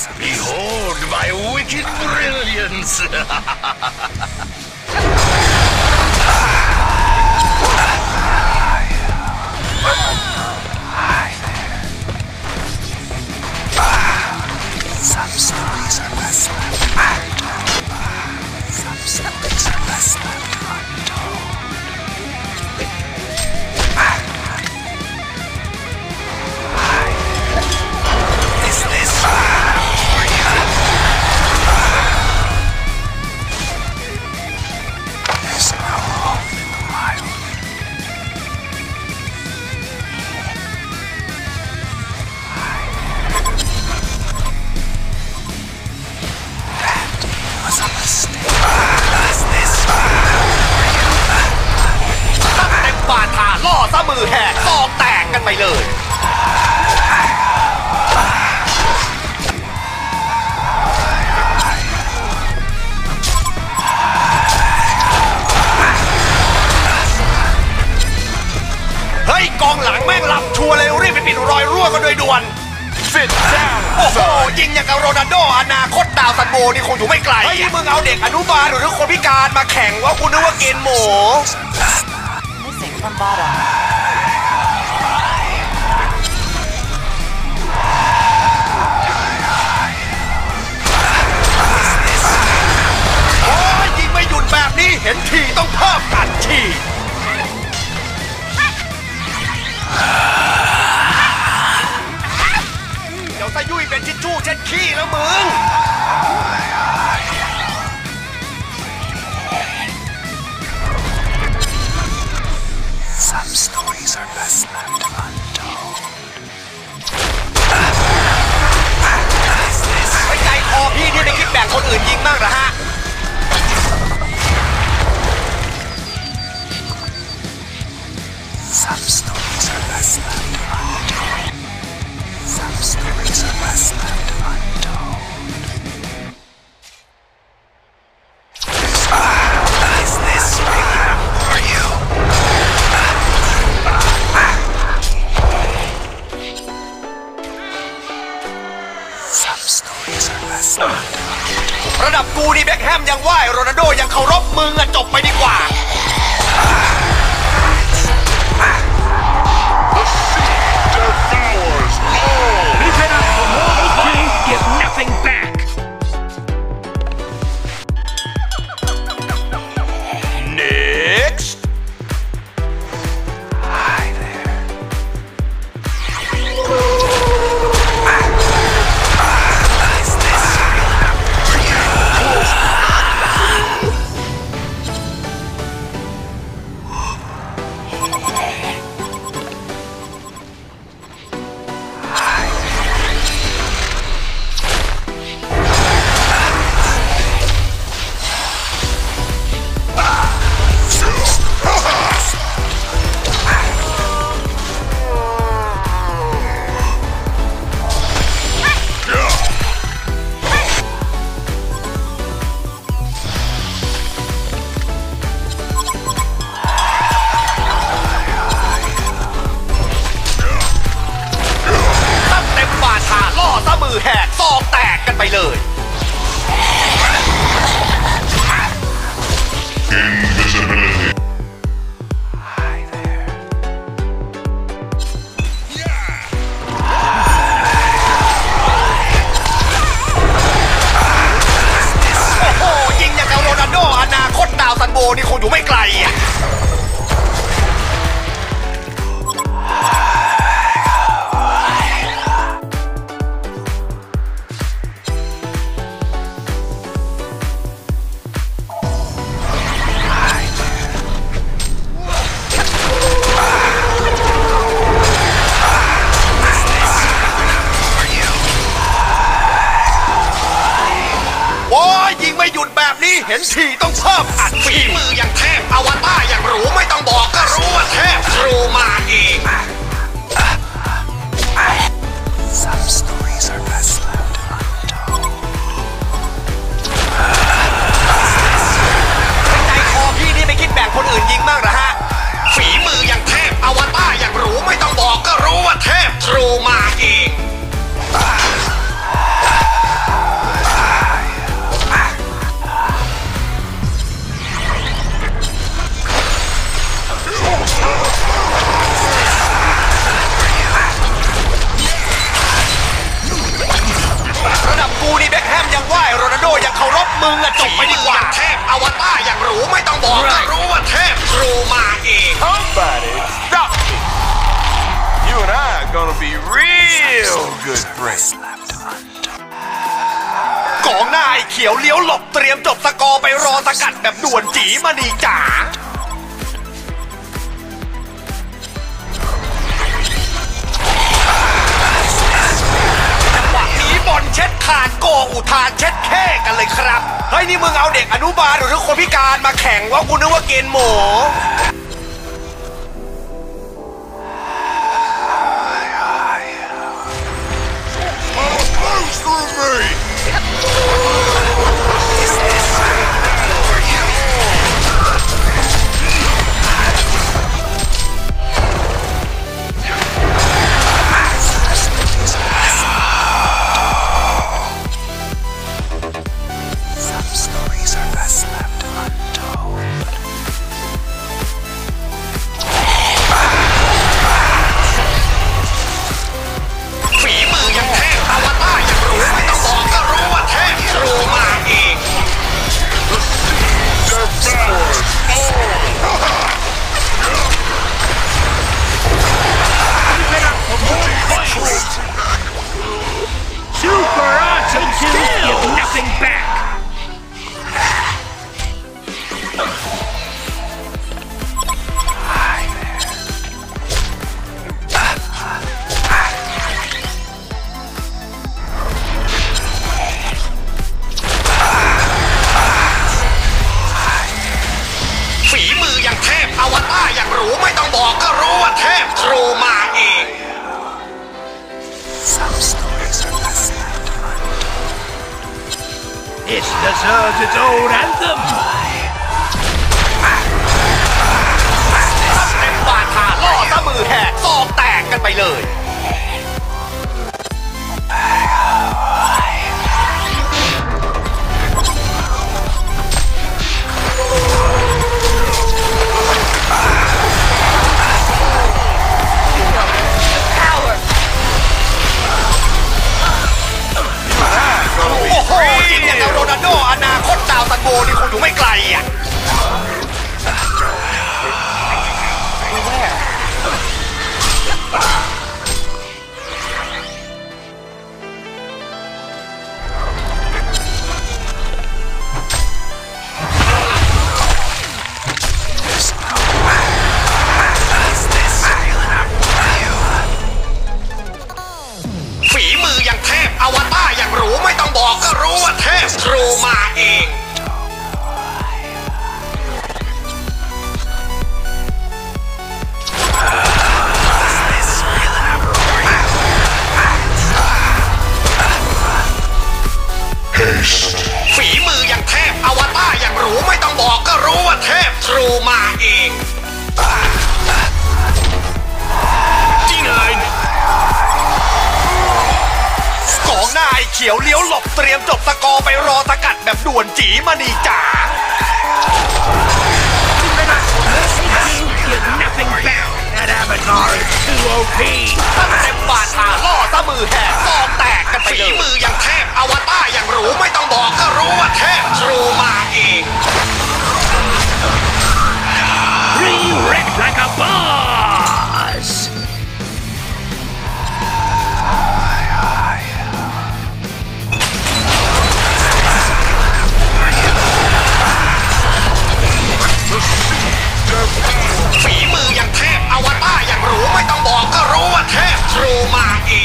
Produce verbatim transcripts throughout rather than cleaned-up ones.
Behold my wicked brilliance! Some stories are best left untold. Some stories are best left untold. Is this for you? There's no home in the wild. Was a mistake. Was this for you? ตั้งเต็มบาทาล่อซะมือแหกซอกแตกกันไปเลยเฮ้ยกองหลังแม่งหลับชัวร์เลยรีบไปปิดรอยรั่วกันโดยด่วน Sit down! โอ้โหยิงอย่างกับโรนัลโดอนาคตดาวซันโบนี่คงอยู่ไม่ไกลไอ้มึงเอาเด็กอนุบาลหรือคนพิการมาแข่งว่าคุณนึกว่าเกณฑ์หมู Missing from bottom. โอ้ยยิงไม่หยุดแบบนี้เห็นทีต้องเพิ่มอัดฉีดเดี๋ยวซะยุ่ยเป็นทิชชู่เช็ดขี้แล้วมึง Some stories are best left untold. ไว้ใจคอพี่ที่ไม่คิดแบ่งคนอื่นยิงบ้างเหรอฮะ Some stories are best left untold. Some stories are best left untold. Is this for you? Some stories are best left untold. ระดับกูนี่แบ็คแฮมยังไหวโรนัลโดยังเคารพมึงอะจบไปดีกว่า The sea devours all! Keep it up for more. You give nothing back. Next Hi there. Is this for you? ตั้งเต็มบาทาล่อซะมือแหกซอกแตกกันไปเลย Invisibility. Hi there. โอ้โหยิงอย่างกับโรนัลโดอนาคตดาวซันโบนี่คงอยู่ไม่ไกลอะ โอ้ยยิงไม่หยุดแบบนี้เห็นทีต้องเพิ่มอัดฝีมืออย่างเทพอวตารอย่างหรูไม่ต้องบอกก็รู้ว่าเทพครูมาเอง Some stories are best left untold. ใจคอพี่นี่ไม่คิดแบ่งคนอื่นยิงบ้างเหรอฮะฝีมืออย่างเทพอวตารอย่างหรูไม่ต้องบอกก็รู้ว่าเทพครูมาเองมึงอะจบไปดีกว่าเทพอวตารอย่างหรูไม่ต้องบอกก็รู้ว่าเทพครูมาเอง Somebody stop me! You and I are gonna be real good friends. กองหน้าไอ้เขียวเลี้ยวหลบเตรียมจบสกอร์ไปรอสกัดแบบด่วนจีมาดีจ๋าจังหวะนี้บอลเช็ดขาดโกอุทานเช็ดแค่กันเลยครับเฮ้ยนี่มึงเอาเด็กอนุบาลหรือคนพิการมาแข่งว่ากูนึกว่าเกณฑ์หมู It deserves its own anthem. เต็มบาทาล่อซะมือแหกซอกแตกกันไปเลยโรนัลโดอนาคตดาวซันโบนี่คงอยู่ไม่ไกลอ่ะฝีมืออย่างเทพอวตารอย่างหรูไม่ต้องบอกก็รู้ว่าเทพครูมาเองฝีมืออย่างเทพอวตารอย่างหรูไม่ต้องบอกก็รู้ว่าเทพครูมาเองจริงเลยกองหน้าไอ้เขียวเลี้ยวหลบเตรียมจบสกอร์ไปรอสกัดแบบด่วนจีมาดีจ๋า Get nothing back. That avatar is too โอ พีตั้งเต็มบาทาล่อซะมือแหกซอกแตกกันไปเลยฝีมืออย่างเทพอวตารอย่างหรูไม่ต้องบอกก็รู้ว่าเทพครูมาเอง Re-wrecked like a boss. ฝีมืออย่างเทพอวตารอย่างหรูไม่ต้องบอกก็รู้ว่าเทพครูมาเอง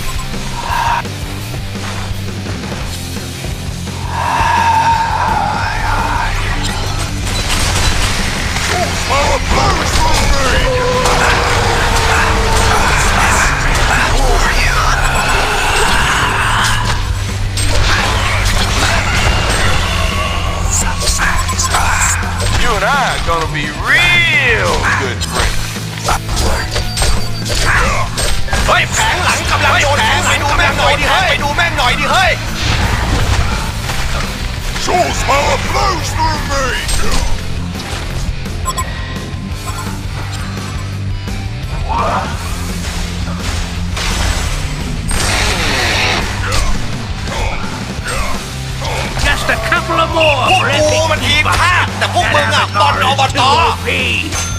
You and I are gonna be real good friends. เฮ้ยแผงหลังกำลังโดนแผงไปดูแม่งหน่อยดิเฮ้ยไปดูแม่งหน่อยดิเฮ้ย Soul power flows through me. Just a couple dollar more พวก for กู epic มันทีม keeper. ชาติแต่พวกมึง That อ่ะบอล Avatar อบ is ต too O P.